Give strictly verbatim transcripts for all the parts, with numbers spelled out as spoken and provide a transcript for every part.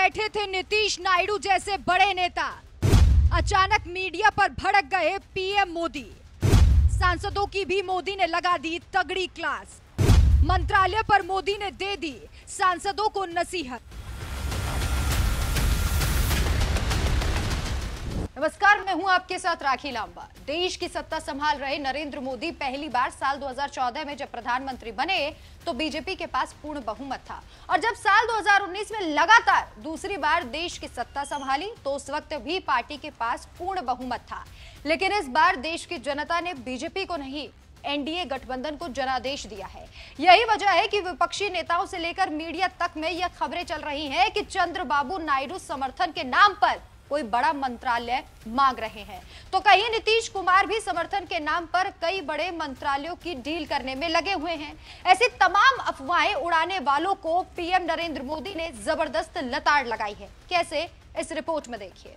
बैठे थे नीतीश नायडू जैसे बड़े नेता। अचानक मीडिया पर भड़क गए पीएम मोदी। सांसदों की भी मोदी ने लगा दी तगड़ी क्लास। मंत्रालय पर मोदी ने दे दी सांसदों को नसीहत। नमस्कार, मैं हूं आपके साथ राखी लांबा। देश की सत्ता संभाल रहे नरेंद्र मोदी पहली बार साल दो हज़ार चौदह में जब प्रधानमंत्री बने तो बीजेपी के पास पूर्ण बहुमत था, और जब साल दो हज़ार उन्नीस में लगातार दूसरी बार देश की सत्ता संभाली तो उस वक्त भी पार्टी के पास पूर्ण बहुमत था। लेकिन इस बार देश की जनता ने बीजेपी को नहीं, एनडीए गठबंधन को जनादेश दिया है। यही वजह है कि विपक्षी नेताओं से लेकर मीडिया तक में यह खबरें चल रही हैं कि चंद्रबाबू नायडू समर्थन के नाम पर कोई बड़ा मंत्रालय मांग रहे हैं, तो कहीं नीतीश कुमार भी समर्थन के नाम पर कई बड़े मंत्रालयों की डील करने में लगे हुए हैं। ऐसी तमाम अफवाहें उड़ाने वालों को पीएम नरेंद्र मोदी ने जबरदस्त लताड़ लगाई है। कैसे, इस रिपोर्ट में देखिए।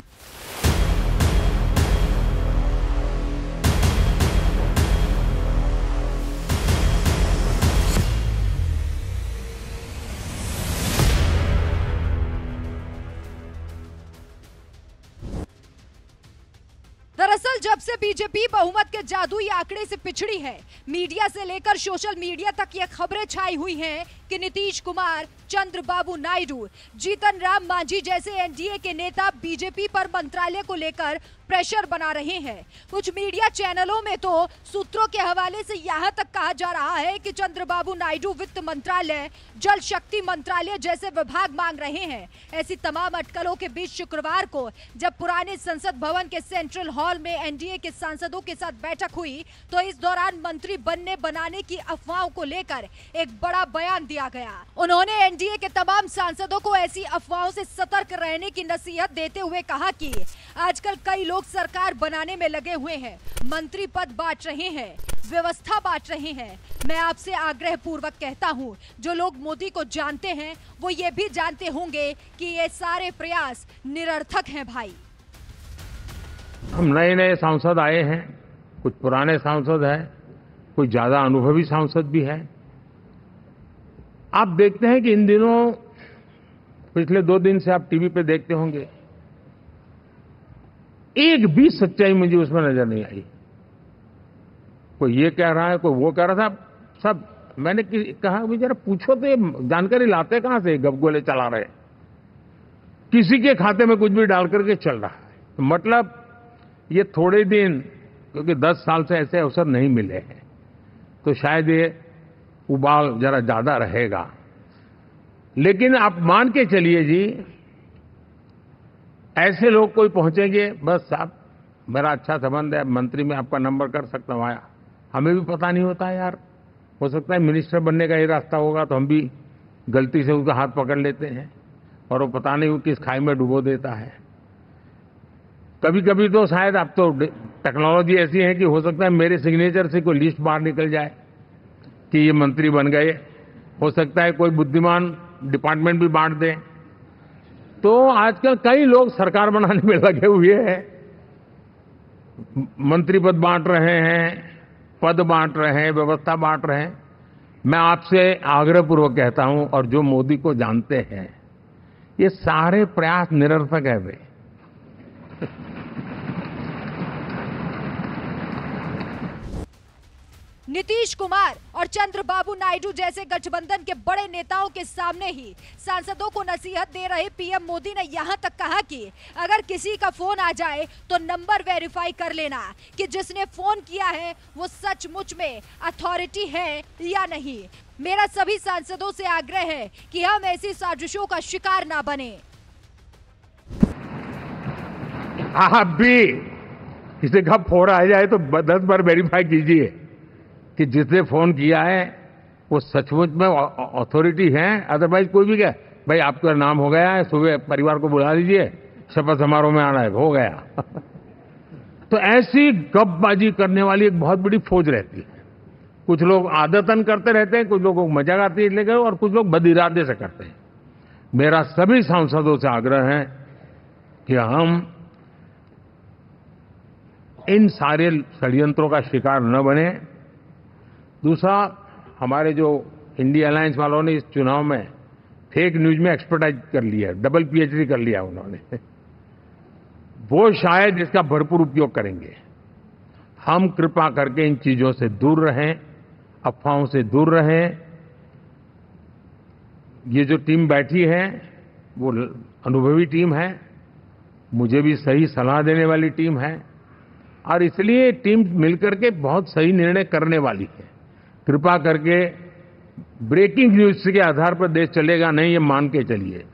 दरअसल जब से बीजेपी बहुमत के जादुई आंकड़े से पिछड़ी है, मीडिया से लेकर सोशल मीडिया तक ये खबरें छाई हुई हैं कि नीतीश कुमार, चंद्रबाबू नायडू, जीतन राम मांझी जैसे एनडीए के नेता बीजेपी पर मंत्रालय को लेकर प्रेशर बना रहे हैं। कुछ मीडिया चैनलों में तो सूत्रों के हवाले से यहाँ तक कहा जा रहा है कि चंद्रबाबू नायडू वित्त मंत्रालय, जल शक्ति मंत्रालय जैसे विभाग मांग रहे हैं। ऐसी तमाम अटकलों के बीच शुक्रवार को जब पुराने संसद भवन के सेंट्रल हॉल में एनडीए के सांसदों के साथ बैठक हुई तो इस दौरान मंत्री बनने बनाने की अफवाहों को लेकर एक बड़ा बयान दिया गया। उन्होंने एनडीए के तमाम सांसदों को ऐसी अफवाहों से सतर्क रहने की नसीहत देते हुए कहा कि आजकल कई लोग सरकार बनाने में लगे हुए हैं, मंत्री पद बांट रहे हैं, व्यवस्था बांट रहे हैं। मैं आपसे आग्रह पूर्वक कहता हूं, जो लोग मोदी को जानते हैं वो ये भी जानते होंगे कि ये सारे प्रयास निरर्थक हैं। भाई, हम नए नए सांसद आए हैं, कुछ पुराने सांसद हैं, कुछ ज्यादा अनुभवी सांसद भी हैं। आप देखते हैं कि इन दिनों पिछले दो दिन से आप टीवी पे देखते होंगे, एक भी सच्चाई मुझे उसमें नजर नहीं आई। कोई ये कह रहा है, कोई वो कह रहा था, सब मैंने कहा भी जरा पूछो तो ये जानकारी लाते कहां से, गपगोले चला रहे, किसी के खाते में कुछ भी डाल करके चल रहा है। तो मतलब ये थोड़े दिन, क्योंकि दस साल से ऐसे अवसर नहीं मिले हैं, तो शायद ये उबाल जरा ज्यादा रहेगा। लेकिन आप मान के चलिए जी, ऐसे लोग कोई पहुंचेंगे, बस साहब मेरा अच्छा संबंध है, मंत्री में आपका नंबर कर सकता हूं, आया, हमें भी पता नहीं होता है यार, हो सकता है मिनिस्टर बनने का ही रास्ता होगा तो हम भी गलती से उसका हाथ पकड़ लेते हैं और वो पता नहीं वो किस खाई में डुबो देता है। कभी कभी तो शायद अब तो टेक्नोलॉजी ऐसी है कि हो सकता है मेरे सिग्नेचर से कोई लिस्ट बाहर निकल जाए कि ये मंत्री बन गए। हो सकता है कोई बुद्धिमान डिपार्टमेंट भी बांट दे। तो आजकल कई लोग सरकार बनाने में लगे हुए हैं, मंत्री पद बांट रहे हैं, पद बांट रहे हैं, व्यवस्था बांट रहे हैं। मैं आपसे आग्रहपूर्वक कहता हूं, और जो मोदी को जानते हैं, ये सारे प्रयास निरर्थक है। वे नीतीश कुमार और चंद्रबाबू नायडू जैसे गठबंधन के बड़े नेताओं के सामने ही सांसदों को नसीहत दे रहे पीएम मोदी ने यहां तक कहा कि अगर किसी का फोन आ जाए तो नंबर वेरीफाई कर लेना कि जिसने फोन किया है वो सचमुच में अथॉरिटी है या नहीं। मेरा सभी सांसदों से आग्रह है कि हम ऐसी साजिशों का शिकार ना बने। आप भी किसी का फोन आ जाए तो दस बार वेरीफाई कीजिए कि जिसने फोन किया है वो सचमुच में अथॉरिटी है। अदरवाइज कोई भी कहे भाई आपका नाम हो गया है, सुबह परिवार को बुला लीजिए, शपथ समारोह में आना है, हो गया। तो ऐसी गपबाजी करने वाली एक बहुत बड़ी फौज रहती है। कुछ लोग आदतन करते रहते हैं, कुछ लोगों को मजाक आती है लेकिन, और कुछ लोग बदइरादे से करते हैं। मेरा सभी सांसदों से आग्रह है कि हम इन सारे षड्यंत्रों का शिकार न बने। दूसरा, हमारे जो इंडिया अलायंस वालों ने इस चुनाव में फेक न्यूज में एक्सपर्टाइज कर लिया, डबल पीएचडी कर लिया उन्होंने, वो शायद इसका भरपूर उपयोग करेंगे। हम कृपा करके इन चीजों से दूर रहें, अफवाहों से दूर रहें। ये जो टीम बैठी है वो अनुभवी टीम है, मुझे भी सही सलाह देने वाली टीम है, और इसलिए टीम मिलकर के बहुत सही निर्णय करने वाली है। कृपा करके ब्रेकिंग न्यूज के आधार पर देश चलेगा नहीं, ये मान के चलिए।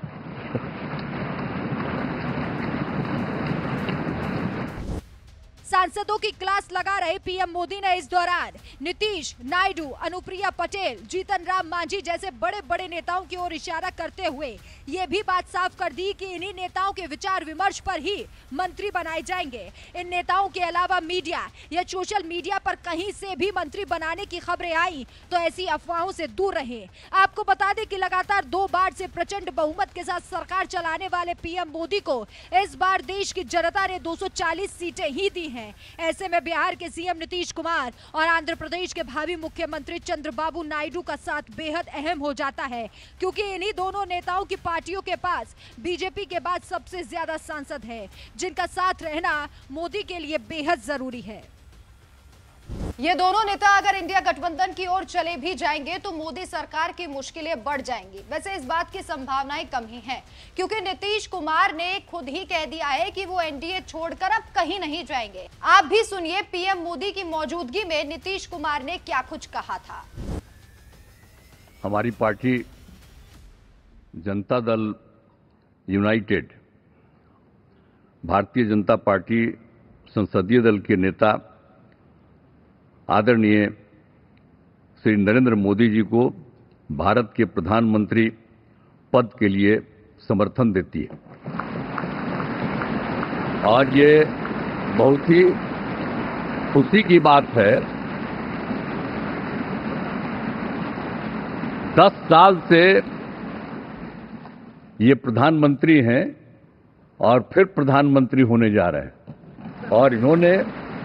सांसदों की क्लास लगा रहे पीएम मोदी ने इस दौरान नीतीश, नायडू, अनुप्रिया पटेल, जीतन राम मांझी जैसे बड़े बड़े नेताओं की ओर इशारा करते हुए ये भी बात साफ कर दी कि इन्हीं नेताओं के विचार विमर्श पर ही मंत्री बनाए जाएंगे। इन नेताओं के अलावा मीडिया या सोशल मीडिया पर कहीं से भी मंत्री बनाने की खबरें आई तो ऐसी अफवाहों से दूर रहें। आपको बता दें कि लगातार दो बार से प्रचंड बहुमत के साथ सरकार चलाने वाले पीएम मोदी को इस बार देश की जनता ने दो सौ चालीस सीटें ही दी हैं। ऐसे में बिहार के सीएम नीतीश कुमार और आंध्र प्रदेश के भावी मुख्यमंत्री चंद्रबाबू नायडू का साथ बेहद अहम हो जाता है, क्योंकि इन्हीं दोनों नेताओं की पार्टियों के पास बीजेपी के बाद सबसे ज्यादा सांसद है, जिनका साथ रहना मोदी के लिए बेहद जरूरी है। ये दोनों नेता अगर इंडिया गठबंधन की ओर चले भी जाएंगे तो मोदी सरकार की मुश्किलें बढ़ जाएंगी। वैसे इस बात की संभावनाएं कम ही हैं, क्योंकि नीतीश कुमार ने खुद ही कह दिया है कि वो एनडीए छोड़कर अब कहीं नहीं जाएंगे। आप भी सुनिए पीएम मोदी की मौजूदगी में नीतीश कुमार ने क्या कुछ कहा था। हमारी party Janata Dal United, Bharatiya Janata party संसदीय दल के नेता आदरणीय श्री नरेंद्र मोदी जी को भारत के प्रधानमंत्री पद के लिए समर्थन देती है, और ये बहुत ही खुशी की बात है। दस साल से ये प्रधानमंत्री हैं और फिर प्रधानमंत्री होने जा रहे हैं, और इन्होंने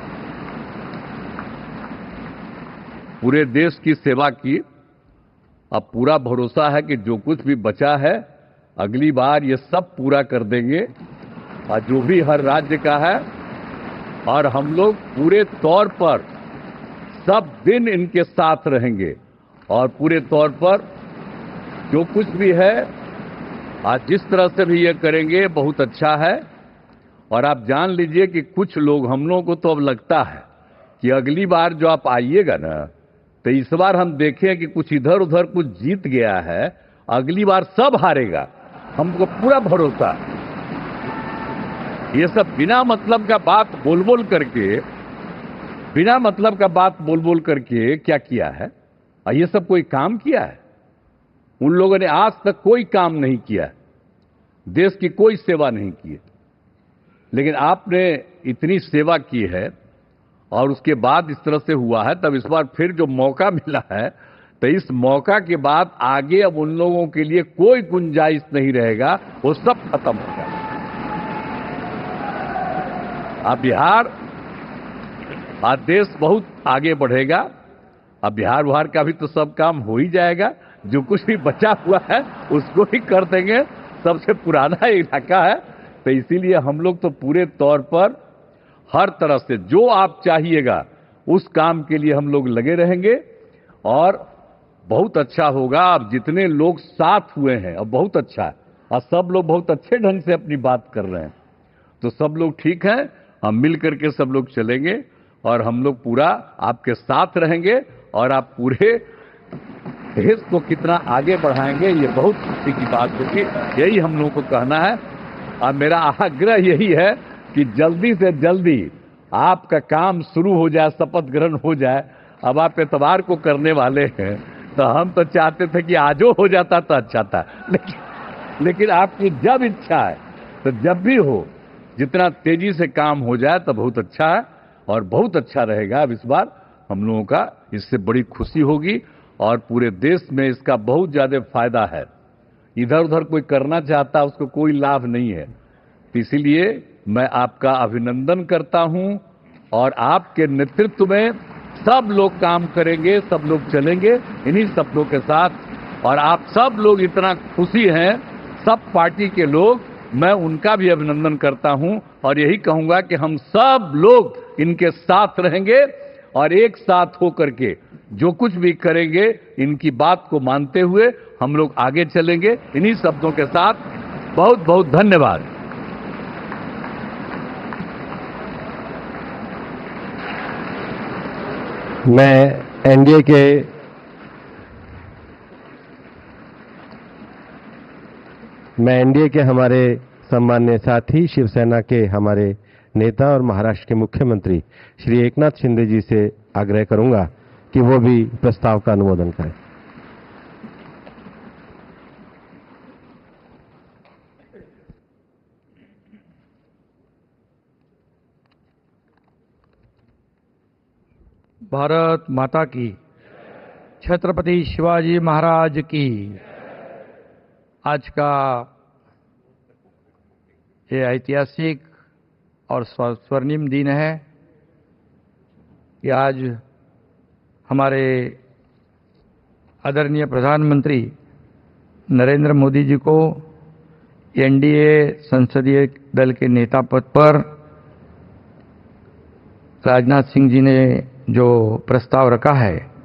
पूरे देश की सेवा की। अब पूरा भरोसा है कि जो कुछ भी बचा है अगली बार ये सब पूरा कर देंगे, और जो भी हर राज्य का है, और हम लोग पूरे तौर पर सब दिन इनके साथ रहेंगे, और पूरे तौर पर जो कुछ भी है आज जिस तरह से भी ये करेंगे बहुत अच्छा है। और आप जान लीजिए कि कुछ लोग, हम लोगों को तो अब लगता है कि अगली बार जो आप आइएगा ना, तो इस बार हम देखें कि कुछ इधर उधर कुछ जीत गया है, अगली बार सब हारेगा, हमको पूरा भरोसा। ये सब बिना मतलब का बात बोल बोल करके बिना मतलब का बात बोल बोल करके क्या किया है? और ये सब कोई काम किया है? उन लोगों ने आज तक कोई काम नहीं किया, देश की कोई सेवा नहीं की। लेकिन आपने इतनी सेवा की है और उसके बाद इस तरह से हुआ है, तब इस बार फिर जो मौका मिला है, तो इस मौका के बाद आगे अब उन लोगों के लिए कोई गुंजाइश नहीं रहेगा, वो सब खत्म हो जाएगा। अब बिहार, आज देश बहुत आगे बढ़ेगा। अब बिहार बिहार का भी तो सब काम हो ही जाएगा, जो कुछ भी बचा हुआ है उसको ही कर देंगे। सबसे पुराना इलाका है, तो इसीलिए हम लोग तो पूरे तौर पर हर तरह से जो आप चाहिएगा उस काम के लिए हम लोग लगे रहेंगे, और बहुत अच्छा होगा। अब जितने लोग साथ हुए हैं अब बहुत अच्छा है, और सब लोग बहुत अच्छे ढंग से अपनी बात कर रहे हैं, तो सब लोग ठीक हैं। हम मिल करके सब लोग चलेंगे और हम लोग पूरा आपके साथ रहेंगे, और आप पूरे देश को कितना आगे बढ़ाएंगे ये बहुत खुशी की बात होगी। यही हम लोगों को कहना है, और मेरा आग्रह यही है कि जल्दी से जल्दी आपका काम शुरू हो जाए, शपथ ग्रहण हो जाए। अब आप एतवार को करने वाले हैं, तो हम तो चाहते थे कि आजो हो जाता तो अच्छा था, लेकिन लेकिन आपकी जब इच्छा है तो जब भी हो, जितना तेजी से काम हो जाए तो बहुत अच्छा है, और बहुत अच्छा रहेगा। अब इस बार हम लोगों का इससे बड़ी खुशी होगी, और पूरे देश में इसका बहुत ज्यादा फायदा है। इधर उधर कोई करना चाहता उसको कोई लाभ नहीं है, तो इसीलिए मैं आपका अभिनंदन करता हूं, और आपके नेतृत्व में सब लोग काम करेंगे, सब लोग चलेंगे। इन्हीं सपनों के साथ और आप सब लोग इतना खुशी हैं, सब पार्टी के लोग, मैं उनका भी अभिनंदन करता हूं और यही कहूंगा कि हम सब लोग इनके साथ रहेंगे और एक साथ होकर के जो कुछ भी करेंगे इनकी बात को मानते हुए हम लोग आगे चलेंगे। इन्हीं शब्दों के साथ बहुत बहुत धन्यवाद। मैं एनडीए के मैं एनडीए के हमारे सम्मान्य साथी शिवसेना के हमारे नेता और महाराष्ट्र के मुख्यमंत्री श्री एकनाथ शिंदे जी से आग्रह करूंगा कि वो भी प्रस्ताव का अनुमोदन करें। भारत माता की, छत्रपति शिवाजी महाराज की। आज का ये ऐतिहासिक और स्वर्णिम दिन है कि आज हमारे आदरणीय प्रधानमंत्री नरेंद्र मोदी जी को एनडीए संसदीय दल के नेता पद पर राजनाथ सिंह जी ने जो प्रस्ताव रखा है